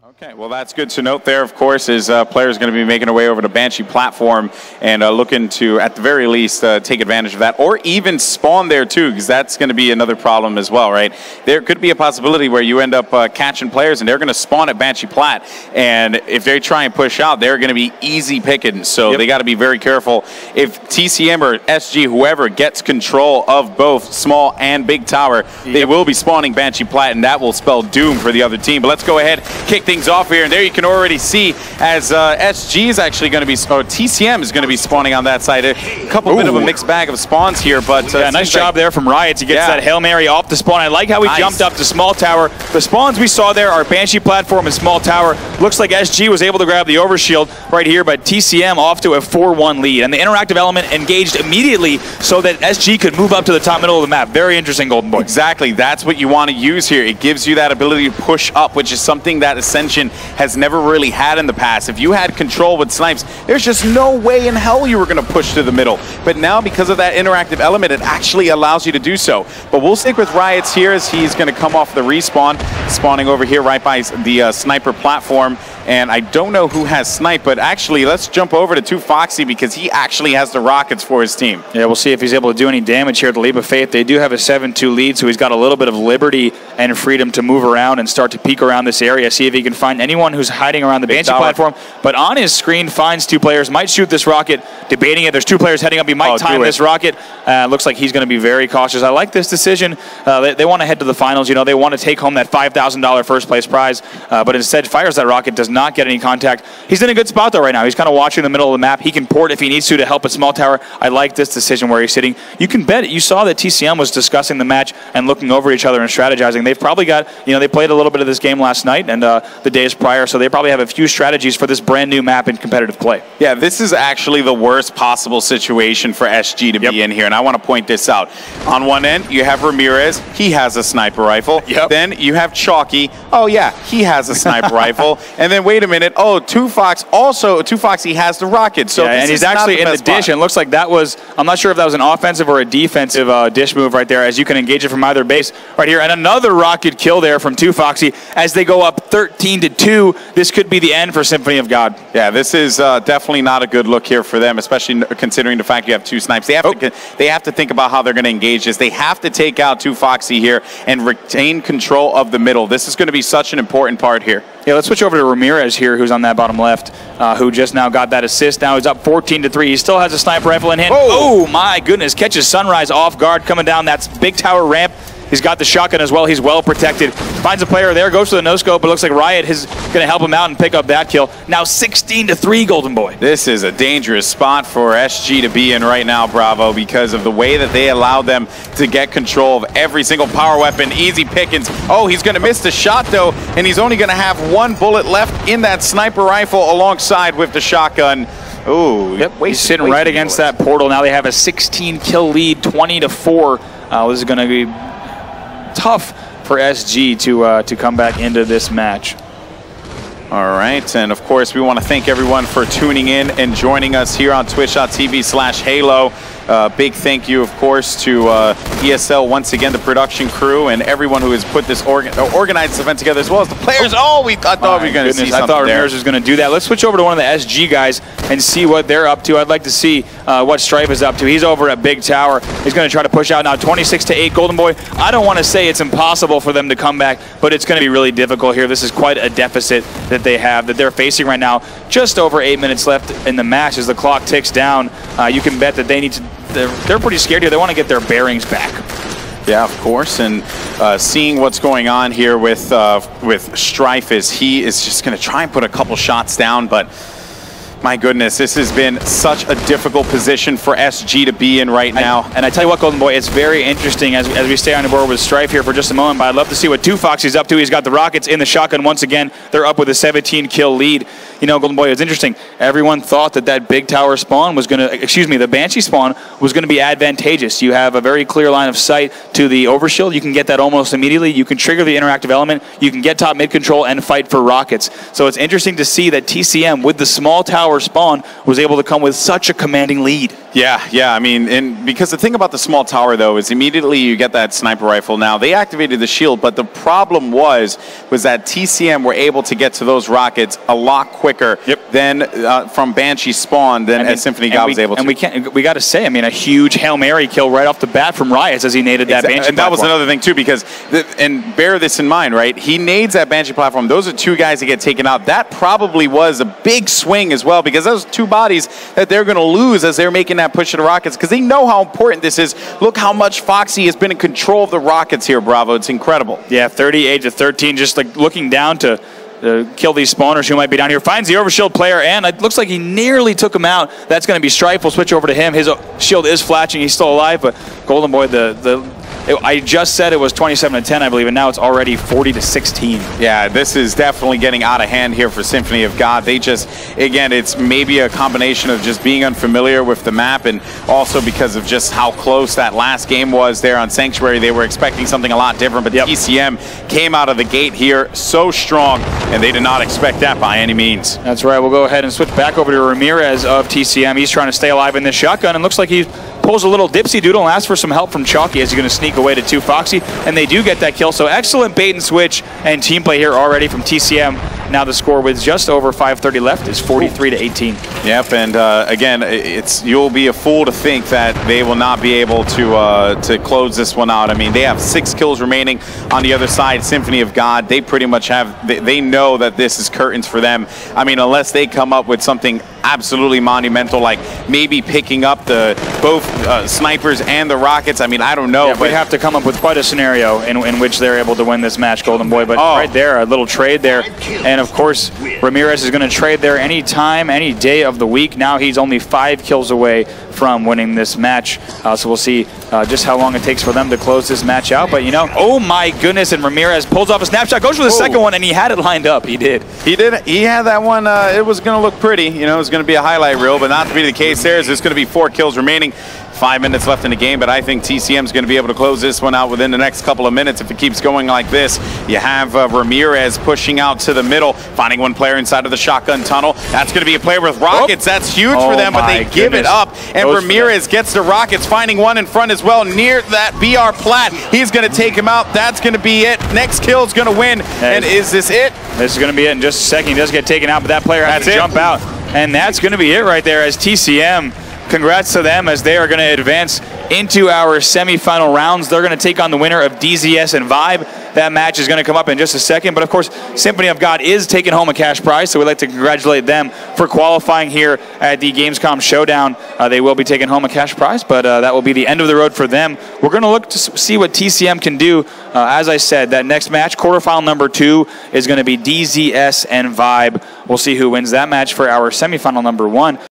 Okay, well that's good to note there, of course, is players going to be making their way over to Banshee platform and looking to, at the very least, take advantage of that, or even spawn there too, because that's going to be another problem as well, right? There could be a possibility where you end up catching players and they're going to spawn at Banshee Plat, and if they try and push out, they're going to be easy pickings, so they got to be very careful. If TCM or SG, whoever, gets control of both small and big tower, they will be spawning Banshee Plat, and that will spell doom for the other team. But let's go ahead, kick things off here, and there you can already see as SG is actually going to be, or TCM is going to be spawning on that side. A couple bit of a mixed bag of spawns here, but yeah, nice job there from Riot to get that Hail Mary off the spawn. I like how he jumped up to small tower. The spawns we saw there are Banshee platform and small tower. Looks like SG was able to grab the overshield right here, but TCM off to a 4-1 lead, and the interactive element engaged immediately so that SG could move up to the top middle of the map. Very interesting, Golden Boy. Exactly, that's what you want to use here. It gives you that ability to push up, which is something that Ascension has never really had in the past. If you had control with Snipes, there's just no way in hell you were going to push to the middle. But now, because of that interactive element, it actually allows you to do so. But we'll stick with Riot's here as he's going to come off the respawn, spawning over here right by the sniper platform. And I don't know who has snipe, but actually, let's jump over to 2Foxy because he actually has the rockets for his team. Yeah, we'll see if he's able to do any damage here at the Leap of Faith. They do have a 7-2 lead, so he's got a little bit of liberty and freedom to move around and start to peek around this area, see if he can find anyone who's hiding around the Banshee platform. But on his screen, finds two players, might shoot this rocket, debating it. There's two players heading up. He might time this rocket. Looks like he's going to be very cautious. I like this decision. They want to head to the finals. You know, they want to take home that $5,000 first place prize, but instead fires that rocket, does not get any contact. He's in a good spot though right now. He's kind of watching the middle of the map. He can port if he needs to help at small tower. I like this decision where he's sitting. You can bet it. You saw that TCM was discussing the match and looking over each other and strategizing. They've probably got, you know, they played a little bit of this game last night and the days prior, so they probably have a few strategies for this brand new map in competitive play. Yeah, this is actually the worst possible situation for SG to be in here, and I want to point this out. On one end, you have Ramirez. He has a sniper rifle. Then you have Chalky. Oh yeah, he has a sniper rifle. And then wait a minute. Oh, 2Foxy has the rocket. So and he's actually in the dish, and it looks like that was, I'm not sure if that was an offensive or a defensive dish move right there, as you can engage it from either base right here. And another rocket kill there from 2Foxy as they go up 13-2. This could be the end for Symphony of God. Yeah, this is definitely not a good look here for them, especially considering the fact you have two snipes. They have to think about how they're going to engage this. They have to take out 2Foxy here and retain control of the middle. This is going to be such an important part here. Yeah, let's switch over to Ramirez here, who's on that bottom left, who just now got that assist. Now he's up 14-3. He still has a sniper rifle in hand. Oh, my goodness. Catches Sunrise off guard coming down that big tower ramp. He's got the shotgun as well. He's well protected. Finds a player there, goes to the no-scope, but looks like Riot is going to help him out and pick up that kill. Now 16-3, Golden Boy. This is a dangerous spot for SG to be in right now, Bravo, because of the way that they allow them to get control of every single power weapon. Easy pickings. Oh, he's going to miss the shot, though, and he's only going to have one bullet left in that sniper rifle alongside with the shotgun. Oh, he's sitting right against that portal. Now they have a 16-kill lead, 20-4. This is going to be tough for SG to come back into this match. All right, and of course we want to thank everyone for tuning in and joining us here on twitch.tv/Halo. Big thank you, of course, to ESL, once again, the production crew, and everyone who has put this organized this event together, as well as the players. Oh, I thought we were going to see something. I thought Ramirez was going to do that. Let's switch over to one of the SG guys and see what they're up to. I'd like to see what Strife is up to. He's over at Big Tower. He's going to try to push out now. 26-8, Golden Boy. I don't want to say it's impossible for them to come back, but it's going to be really difficult here. This is quite a deficit that they have, that they're facing right now. Just over 8 minutes left in the match as the clock ticks down. You can bet that they need to. They're pretty scared here. They want to get their bearings back. Yeah, of course, and seeing what's going on here with Strife is he is just going to try and put a couple shots down, but my goodness, this has been such a difficult position for SG to be in right now. And I tell you what, Golden Boy, it's very interesting as we stay on the board with Strife here for just a moment, but I'd love to see what 2Foxy's up to. He's got the rockets in the shotgun once again. They're up with a 17-kill lead. you know, Golden Boy, it's interesting. Everyone thought that big tower spawn was going to, the Banshee spawn was going to be advantageous. You have a very clear line of sight to the overshield. You can get that almost immediately. You can trigger the interactive element. You can get top mid control and fight for rockets. So it's interesting to see that TCM, with the small tower spawn, was able to come with such a commanding lead. Yeah, I mean, and because the thing about the small tower, though, is immediately you get that sniper rifle. Now, they activated the shield, but the problem was that TCM were able to get to those rockets a lot quicker than from Banshee spawn as Symphony God was able to. And we got to say, I mean, a huge Hail Mary kill right off the bat from Riots as he naded that Banshee And that was another thing, too, because, and bear this in mind, right? He nades that Banshee platform. Those are two guys that get taken out. That probably was a big swing as well, because those two bodies that they're going to lose as they're making that push to the rockets, because they know how important this is. Look how much Foxy has been in control of the rockets here, Bravo. It's incredible. Yeah, 38 to 13, just like looking down to kill these spawners who might be down here. Finds the overshield player, and it looks like he nearly took him out. That's going to be Strife. We'll switch over to him. His shield is flashing. He's still alive, but Golden Boy, I just said it was 27 to 10, I believe, and now it's already 40 to 16. Yeah, this is definitely getting out of hand here for Symphony of God. They just, again, it's maybe a combination of just being unfamiliar with the map, and also because of just how close that last game was there on Sanctuary. They were expecting something a lot different, but TCM came out of the gate here so strong, and they did not expect that by any means. That's right. We'll go ahead and switch back over to Ramirez of TCM. He's trying to stay alive in this shotgun, and looks like he pulls a little dipsy doodle and asks for some help from Chalky as he's going to sneak away to 2 Foxy, and they do get that kill. So excellent bait and switch and team play here already from TCM. Now the score with just over 5:30 left is 43 to 18. Yep, and again, you'll be a fool to think that they will not be able to close this one out. I mean, they have 6 kills remaining on the other side. Symphony of God, they pretty much have. They know that this is curtains for them. I mean, unless they come up with something absolutely monumental, like maybe picking up both snipers and the rockets. I mean, I don't know. Yeah, we'd have to come up with quite a scenario in which they're able to win this match, Golden Boy. But right there, a little trade there. And of course, Ramirez is going to trade there any time, any day of the week. Now he's only 5 kills away from winning this match. So we'll see just how long it takes for them to close this match out. But, you know, oh my goodness, and Ramirez pulls off a snapshot, goes for the second one, and he had it lined up. He did. He had that one. It was going to look pretty. You know, it was going to be a highlight reel, but not to be the case there. There's going to be 4 kills remaining. 5 minutes left in the game, but I think TCM is going to be able to close this one out within the next couple of minutes if it keeps going like this. You have Ramirez pushing out to the middle, finding one player inside of the shotgun tunnel. That's going to be a player with rockets. That's huge for them, but they give it up. And Ramirez gets the rockets, finding one in front as well near that BR plat. He's going to take him out. That's going to be it. Next kill is going to win. And is this it? This is going to be it in just a second. He does get taken out, but that player has to jump out. And that's going to be it right there as TCM. Congrats to them as they are going to advance into our semifinal rounds. They're going to take on the winner of DZS and Vibe. That match is going to come up in just a second. But, of course, Symphony of God is taking home a cash prize, so we'd like to congratulate them for qualifying here at the Gamescom Showdown. They will be taking home a cash prize, but that will be the end of the road for them. We're going to look to see what TCM can do. As I said, that next match, quarterfinal number 2, is going to be DZS and Vibe. We'll see who wins that match for our semifinal number 1.